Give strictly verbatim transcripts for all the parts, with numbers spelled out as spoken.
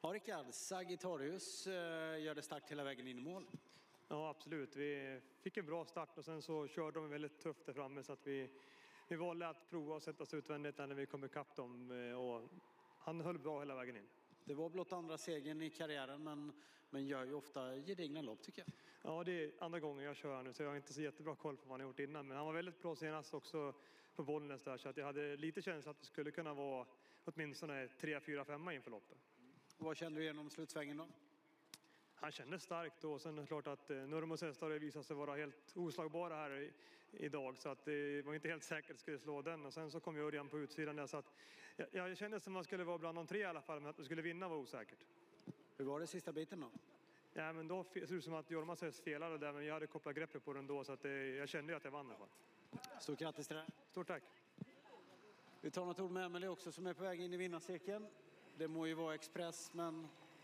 Ja, Rickard, Sagittarius gör det starkt hela vägen in i mål. Ja, absolut. Vi fick en bra start och sen så körde de väldigt tufft där framme så att vi, vi valde att prova och sätta oss utvändigt när vi kom ikapp dem och han höll bra hela vägen in. Det var blott andra segern i karriären men, men gör ju ofta gedigna lopp tycker jag. Ja, det är andra gången jag kör nu så jag har inte så jättebra koll på vad han har gjort innan. Men han var väldigt bra senast också på Bollnäs där så att jag hade lite känsla att det skulle kunna vara åtminstone tre, fyra, fem inför loppet. Vad kände du genom slutsvängen då? Han kände starkt och sen är det klart att Nurmos hästar visade sig vara helt oslagbara här i, idag så att det var inte helt säkert att skulle slå den och sen så kom jag Örjan på utsidan där så att jag, jag kände som att man skulle vara bland de tre i alla fall men att det skulle vinna var osäkert. Hur var det sista biten då? Ja men då ser det ut som att Jormas häst felade där men jag hade kopplat greppet på den då så att det, jag kände att jag vann i alla fall. Stort grattis till det. Stort tack. Vi tar något ord med Emelie också som är på väg in i vinnarcirkeln. Det må ju vara express men...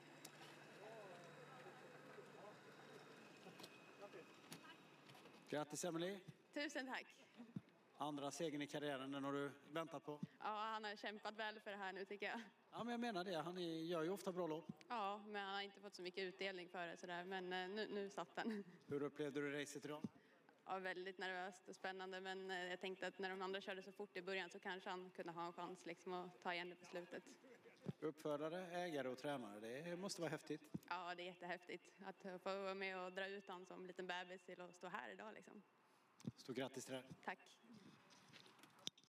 Grattis Emelie. Tusen tack. Andra segern i karriären, den har du väntat på? Ja, han har kämpat väl för det här nu tycker jag. Ja, men jag menar det. Han är, gör ju ofta bra lopp. Ja, men han har inte fått så mycket utdelning för det sådär. Men nu, nu satt den. Hur upplevde du racet idag? Ja, väldigt nervöst och spännande. Men jag tänkte att när de andra körde så fort i början så kanske han kunde ha en chans liksom att ta igen det på slutet. Uppfödare, ägare och tränare, det måste vara häftigt. Ja, det är jättehäftigt att få vara med och dra ut han som liten bebis till att stå här idag liksom. Stort grattis till det. Tack.